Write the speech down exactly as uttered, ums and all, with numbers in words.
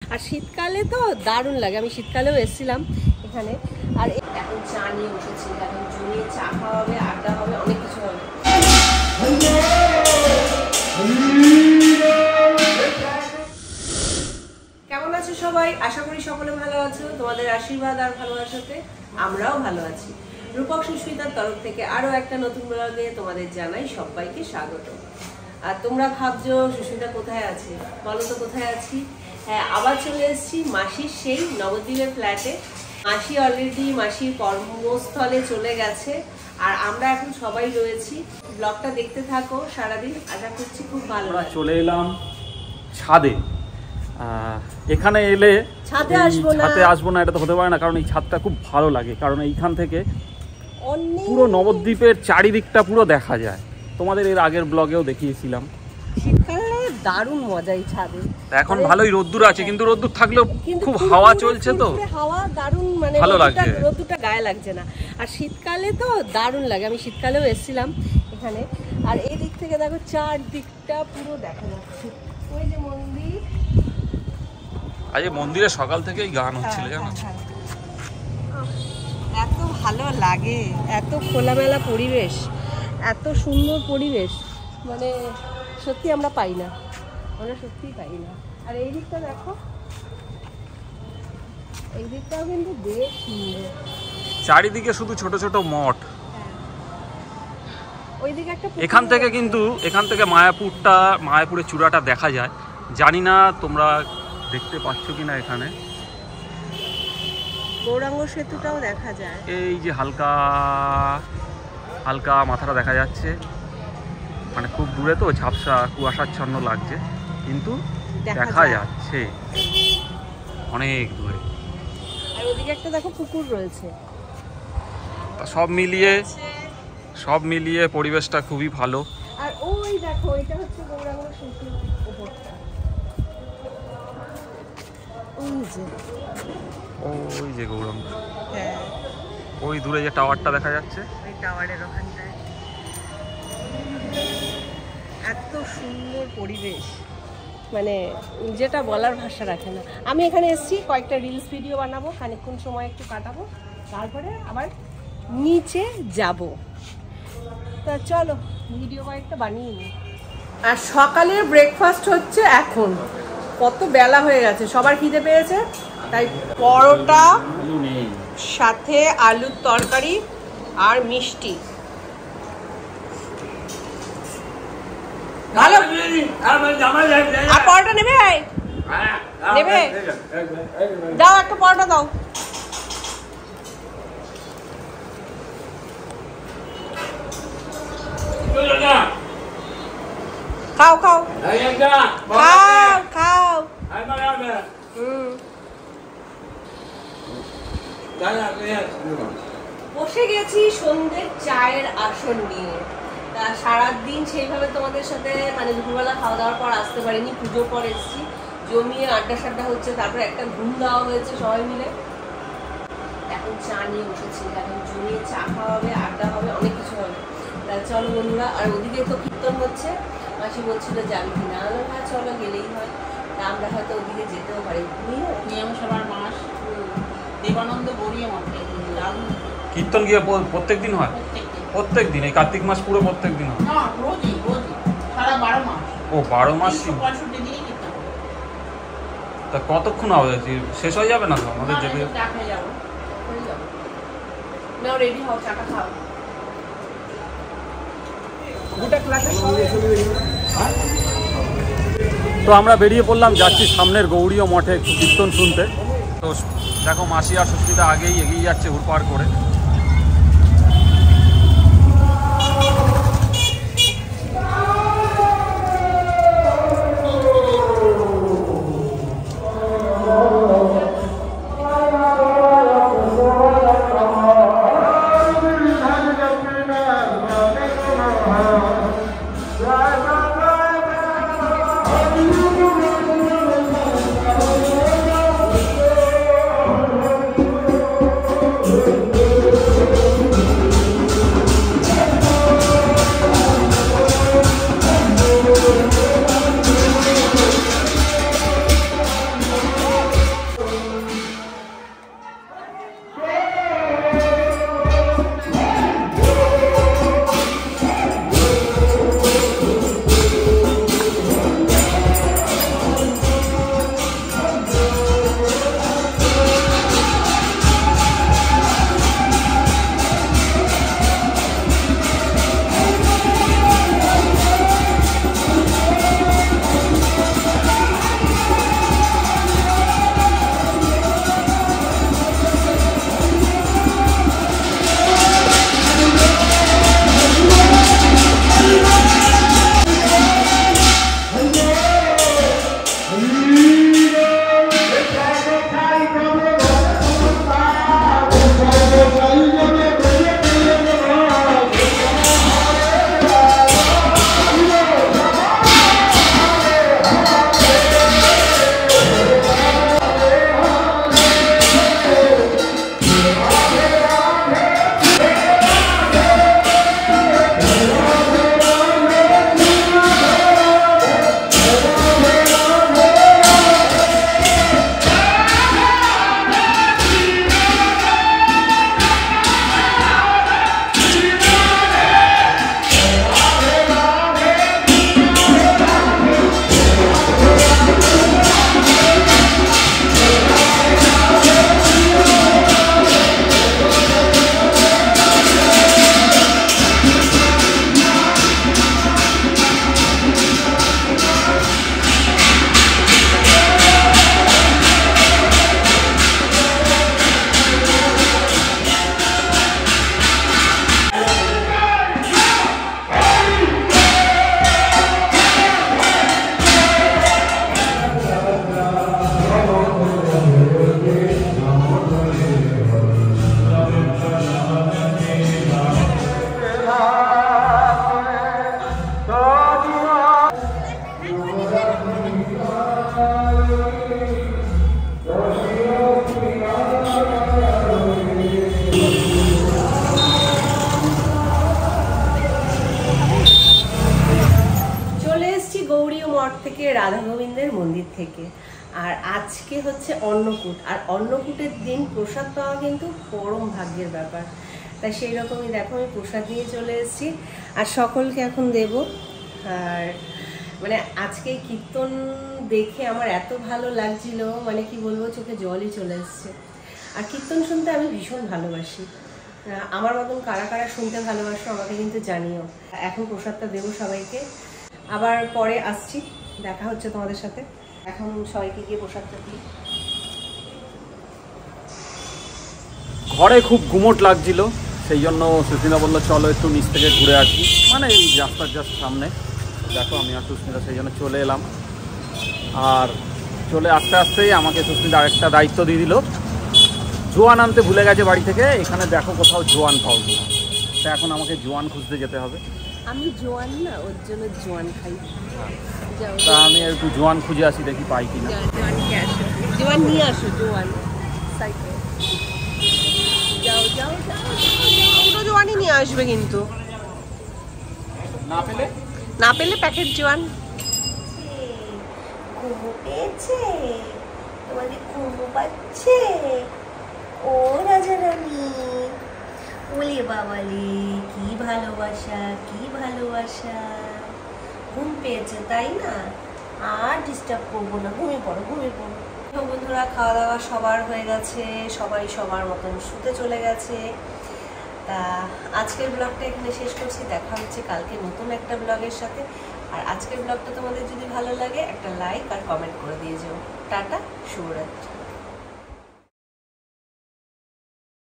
আর শীতকালে তো দারুণ লাগে। আমি শীতকালেও এসেছিলাম এখানে। আর এখন চা নিয়ে বসেছি, এখন জমিয়ে চা খাওয়া হবে, আড্ডা হবে, অনেক কিছু হবে। কেমন আছো সবাই? আশা করি সকলে ভালো আছো। তোমাদের আশীর্বাদ আর ভালোবাসাতে আমরাও ভালো আছি। রূপক সুস্মিতার তরফ থেকে আরো একটা নতুন ব্লগে তোমাদের জানাই সবাইকে স্বাগত। আর তোমরা ভাবছো সুস্মিতা কোথায় আছে, বলো তো কোথায় আছি? হ্যাঁ, আবার চলে এসেছি মাসির সেই নবদ্বীপের ফ্ল্যাটে। মাসি অলরেডি মাসির কর্মস্থলে চলে গেছে, আর আমরা এখন সবাই রয়েছি। ব্লগটা দেখতে থাকো সারাদিন, আশা করছি খুব ভালো লাগবে। চলে এলাম ছাদে। এখানে এলে ছাদে আসবো না, ছাদে আসবো না এটা তো হতে পারে না, কারণ এই ছাদটা খুব ভালো লাগে। কারণ এইখান থেকে পুরো নবদ্বীপের চারিদিকটা পুরো দেখা যায়। তোমাদের এর আগের ব্লগেও দেখিয়েছিলাম। শীতকালে দারুণ মজা এই ছাদে। এখন ভালোই রোদ্দুর আছে, কিন্তু রোদ্দুর থাকলেও খুব হাওয়া চলছে, তো হাওয়া দারুণ, মানে ভালো লাগছে, রোদ্দুরটা গায়ে লাগছে না। আর শীতকালে তো দারুণ লাগে। আমি শীতকালেও এসেছিলাম এখানে। আর এই দিক থেকে দেখো চারদিকটা পুরো দেখা যাচ্ছে। ওই যে মন্দির, আজ মন্দিরে সকাল থেকেই গান হচ্ছিল, জানো? এত ভালো লাগে, এত খোলামেলা পরিবেশ, এত সুন্দর পরিবেশ, মানে সত্যি আমরা পাই না, আমরা সত্যিই পাই না। আর এই দিকটা দেখো, এই দিকটাও কিন্তু বেশ সুন্দর। চারিদিকে শুধু ছোট ছোট মঠ। ওইদিকে একটা, এখান থেকে কিন্তু এখান থেকে মায়াপুরটা, মায়াপুরের চূড়াটা দেখা যায়। জানি না তোমরা দেখতে পাচ্ছ কিনা, এখানে গৌরাঙ্গ সেতুটাও দেখা যায়। এই যে হালকা হালকা মাথাটা দেখা যাচ্ছে, মানে খুব দূরে তো ঝাপসা কুয়াশাচ্ছন্ন লাগছে, কিন্তু দেখা যাচ্ছে অনেক দূরে। আর ওদিকে একটা দেখো পুকুর রয়েছে। সব মিলিয়ে সব মিলিয়ে পরিবেশটা খুবই ভালো। আর ওই দেখো, এটা হচ্ছে গৌরাঙ্গ সেতুর উপরটা। ওই যে ওই যে গৌরাঙ্গ, হ্যাঁ, ওই দূরে যে টাওয়ারটা দেখা যাচ্ছে, ওই টাওয়ারের ওখানটায় এত সুন্দর পরিবেশ, মানে যেটা বলার ভাষা রাখে না। আমি এখানে এসেছি কয়েকটা রিলস ভিডিও বানাবো, খানিকক্ষণ সময় একটু কাটাবো, তারপরে আবার নিচে যাব। তা চলো ভিডিও কয়েকটা বানিয়ে নিই। আর সকালের ব্রেকফাস্ট হচ্ছে এখন। কত বেলা হয়ে গেছে, সবার খিদে পেয়েছে, তাই পরোটা সাথে আলুর তরকারি আর মিষ্টি। ভালো। আর পরোটা নেবে? নেবে? দাও একটা পরোটা দাও। খাও খাও খাও খাও। হুম, বসে গেছি সন্ধ্যের চায়ের আসন নিয়ে। তা সারাদিন সেইভাবে তোমাদের সাথে মানে দুপুরবেলা খাওয়া দাওয়ার পর আসতে পারিনি, পুজোর পর এসেছি, জমিয়ে আড্ডা সাড্ডা হচ্ছে, তারপরে একটা ঘুম দেওয়া হয়েছে সবাই মিলে। এখন চা নিয়ে বসেছি, এখন জমিয়ে চা খাওয়া হবে, আড্ডা হবে, অনেক কিছু হবে। তা চলো বন্ধুরা। আর ওদিকে তো কীর্তন হচ্ছে, মাসি বলছিল যাবি কি না, হ্যাঁ চলো গেলেই হয়। তা আমরা হয়তো ওদিকে যেতেও পারি। নিয়ম সবার মাস দেবানন্দ গড়িয়ে মঠে কীর্তন গিয়ে প্রত্যেক দিন হয়? প্রত্যেক দিন এই কার্তিক মাস পুরো প্রত্যেক দিন হয়? না, রোজই রোজই সারা বারো মাস। ও বারো মাস। পঁয়ষট্টি দিনই কীর্তন। তা কতক্ষণ হবে? শেষ হয়ে যাবে না তো আমাদের যেতে? চা খেয়ে যাবো। নাও রেডি হও, চাটা খাও। তো আমরা বেরিয়ে পড়লাম, যাচ্ছি সামনের গৌরীয় মঠে একটু কীর্তন শুনতে। তো দেখো মাসি আর সুস্মিতা আগেই এগিয়ে যাচ্ছে হুড়পাড় করে। রাধা গোবিন্দের মন্দির থেকে। আর আজকে হচ্ছে অন্নকূট, আর অন্নকূটের দিন প্রসাদ পাওয়া কিন্তু পরম ভাগ্যের ব্যাপার। তাই সেই রকমই দেখো আমি প্রসাদ নিয়ে চলে এসেছি আর সকলকে এখন দেব। আর মানে আজকে কীর্তন দেখে আমার এত ভালো লাগছিল, মানে কি বলবো, চোখে জলই চলে এসছে। আর কীর্তন শুনতে আমি ভীষণ ভালোবাসি। আমার মতন কারা কারা শুনতে ভালোবাসো আমাকে কিন্তু জানিও। এখন প্রসাদটা দেবো সবাইকে, আবার পরে আসছি, দেখা হচ্ছে তোমাদের সাথে। এখন সবাইকে গিয়ে প্রসাদটা দিই। ঘরে খুব গুমোট লাগছিল, সেই জন্য সুস্মিতা বললো চলো একটু নিচ থেকে ঘুরে আসি, মানে এই রাস্তার জাস্ট সামনে। দেখো আমি আর সুস্মিতা সেই জন্য চলে এলাম। আর চলে আসতে আসতেই আমাকে সুস্মিতা আরেকটা দায়িত্ব দিয়ে দিল, জোয়ান আনতে ভুলে গেছে বাড়ি থেকে। এখানে দেখো কোথাও জোয়ান পাও কিনা, তা এখন আমাকে জোয়ান খুঁজতে যেতে হবে। আমি জোয়ান না, ওর জন্য জোয়ান খাই। যাও, তা আমি একটু জোয়ান খুঁজে আসি, দেখি পাই কিনা। জোয়ানকে আসো, জোয়ান নিয়ে আসো, জোয়ান সাইকেল। যাও যাও যাও, পুরো জোয়ানই নিয়ে আসবে কিন্তু, না পেলে না পেলে প্যাকেট জোয়ান। ঘুমো পেয়েছে তোমাদের, ঘুমো পাচ্ছে ও রাজা রানী। ওলে বাবালে, কি ভালোবাসা, কি ভালোবাসা। ঘুম পেয়েছে তাই না, আর ডিস্টার্ব করবো না, ঘুমিয়ে পড়ো ঘুমিয়ে পড়ো। বন্ধুরা, খাওয়া দাওয়া সবার হয়ে গেছে, সবাই সবার মতন শুতে চলে গেছে। তা আজকের ব্লগটা এখানে শেষ করছি, দেখা হচ্ছে কালকে নতুন একটা ব্লগের সাথে। আর আজকের ব্লগটা তোমাদের যদি ভালো লাগে একটা লাইক আর কমেন্ট করে দিয়ে যাও। টাটা, শুভরাত্রি।